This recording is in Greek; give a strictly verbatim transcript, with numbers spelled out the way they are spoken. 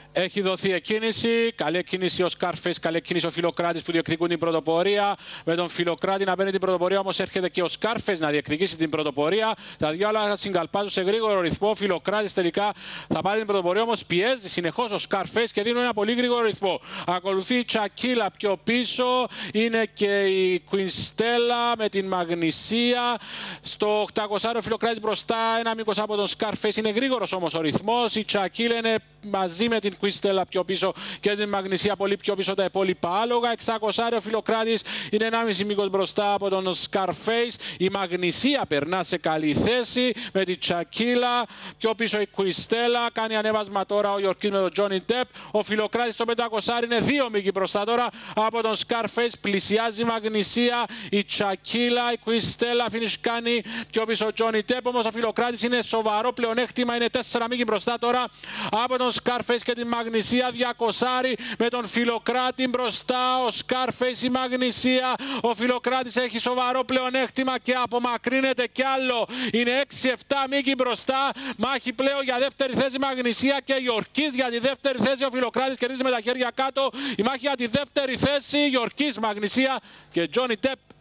Έχει δοθεί εκκίνηση. Καλή εκκίνηση ο Scarface, καλή εκκίνηση ο Φιλοκράτης που διεκδικούν την πρωτοπορία. Με τον Φιλοκράτη να παίρνει την πρωτοπορία, όμως έρχεται και ο Scarface να διεκδικήσει την πρωτοπορία. Τα δύο άλλα συγκαλπάζουν σε γρήγορο ρυθμό. Ο Φιλοκράτης τελικά θα πάρει την πρωτοπορία, όμως πιέζει συνεχώς ο Scarface και δίνει ένα πολύ γρήγορο ρυθμό. Ακολουθεί η Τσακίλα πιο πίσω. Είναι και η Κουινστέλα με την Μαγνησία. Στο οκτακόσια ο Φιλοκράτης μπροστά, ένα μήκος από τον Scarface. Είναι γρήγορος όμως ο ρυθμός. Η Τσακίλα είναι μαζί με την Κουινστέλα πιο πίσω και την Μαγνησία πολύ πιο πίσω τα υπόλοιπα άλογα. εξακόσια ο Φιλοκράτης είναι ενάμιση μήκος μπροστά από τον Scarface. Η Μαγνησία περνά σε καλή θέση με την Τσακίλα. Πιο πίσω η Κουινστέλα. Κάνει ανέβασμα τώρα ο Γιορκής με τον Τζόνι Ντεπ. Ο Φιλοκράτης στο πεντακόσια είναι δύο μήκη μπροστά τώρα από τον Scarface. Πλησιάζει η Μαγνησία. Η Τσακίλα, η Κουινστέλα. Finish κάνει πιο πίσω ο Τζόνι Ντεπ. Όμως ο Φιλοκράτης είναι σοβαρό πλεονέκτημα. Είναι τέσσερα μήκη μπροστά τώρα από τον Scarface και την Μαγνησία. διακόσια με τον Φιλοκράτη μπροστά. Ο Scarface, η Μαγνησία. Ο Φιλοκράτης έχει σοβαρό πλεονέκτημα και απομακρύνεται κι άλλο. Είναι έξι επτά μήκη μπροστά. Μάχη πλέον για δεύτερη θέση Μαγνησία και Γιορκής για τη δεύτερη θέση. Ο Φιλοκράτης κερδίζει με τα χέρια κάτω. Η μάχη για τη δεύτερη θέση. Γιορκής, Μαγνησία και Τζόνι Ντεπ